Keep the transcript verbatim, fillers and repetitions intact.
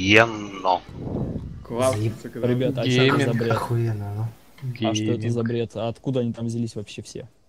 Охуенно. Классно. Ребята, а что это за бред? Охуенно, ну. А что это за бред? А откуда они там взялись вообще все?